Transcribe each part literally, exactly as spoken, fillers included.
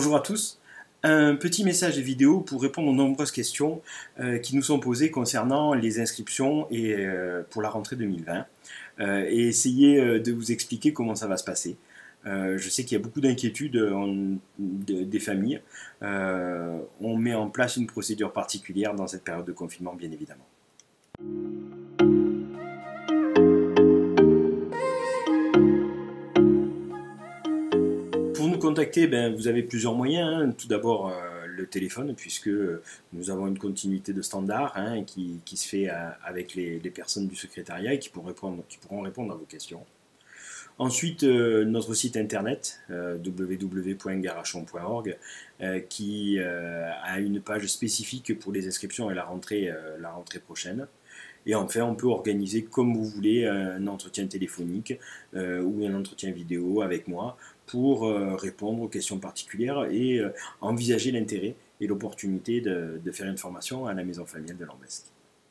Bonjour à tous. Un petit message vidéo pour répondre aux nombreuses questions euh, qui nous sont posées concernant les inscriptions et, euh, pour la rentrée deux mille vingt euh, et essayer euh, de vous expliquer comment ça va se passer. Euh, je sais qu'il y a beaucoup d'inquiétudes de, des familles. Euh, on met en place une procédure particulière dans cette période de confinement, bien évidemment. Pour nous contacter, ben, vous avez plusieurs moyens. Hein. Tout d'abord, euh, le téléphone, puisque nous avons une continuité de standard hein, qui, qui se fait euh, avec les, les personnes du secrétariat et qui pourront répondre, qui pourront répondre à vos questions. Ensuite, euh, notre site internet, euh, w w w point garachon point org, euh, qui euh, a une page spécifique pour les inscriptions et la rentrée, euh, la rentrée prochaine. Et enfin, on peut organiser comme vous voulez un entretien téléphonique euh, ou un entretien vidéo avec moi pour euh, répondre aux questions particulières et euh, envisager l'intérêt et l'opportunité de, de faire une formation à la maison familiale de Lambesc.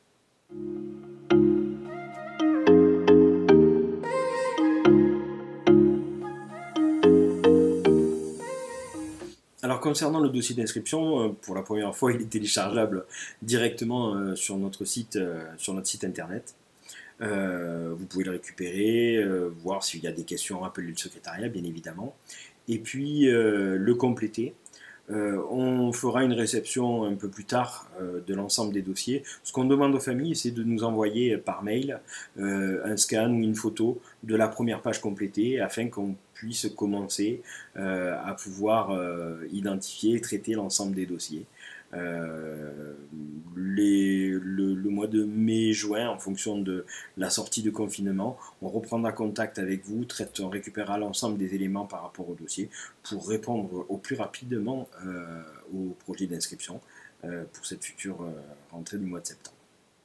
Alors concernant le dossier d'inscription, pour la première fois il est téléchargeable directement sur notre site, sur notre site internet. Euh, vous pouvez le récupérer, euh, voir s'il y a des questions, rappeler le secrétariat bien évidemment, et puis euh, le compléter. Euh, on fera une réception un peu plus tard euh, de l'ensemble des dossiers. Ce qu'on demande aux familles, c'est de nous envoyer par mail euh, un scan ou une photo de la première page complétée afin qu'on puisse commencer euh, à pouvoir euh, identifier et traiter l'ensemble des dossiers. Euh, les, le, le mois de mai-juin, en fonction de la sortie de confinement, on reprendra contact avec vous, traite, on récupérera l'ensemble des éléments par rapport au dossier pour répondre au plus rapidement euh, au projet d'inscription euh, pour cette future euh, rentrée du mois de septembre.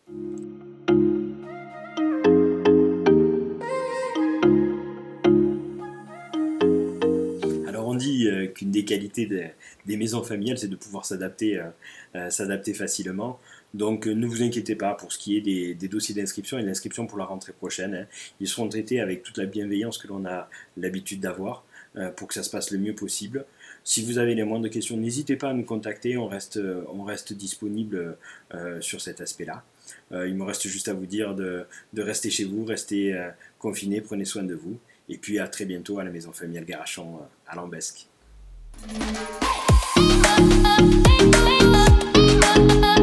On dit euh, qu'une des qualités des, des maisons familiales, c'est de pouvoir s'adapter euh, euh, s'adapter facilement. Donc euh, ne vous inquiétez pas pour ce qui est des, des dossiers d'inscription et l'inscription pour la rentrée prochaine. Hein. Ils seront traités avec toute la bienveillance que l'on a l'habitude d'avoir euh, pour que ça se passe le mieux possible. Si vous avez les moindres questions, n'hésitez pas à nous contacter, on reste, on reste disponible euh, sur cet aspect-là. Euh, il me reste juste à vous dire de, de rester chez vous, restez euh, confinés, prenez soin de vous. Et puis à très bientôt à la maison familiale Garachon à Lambesc.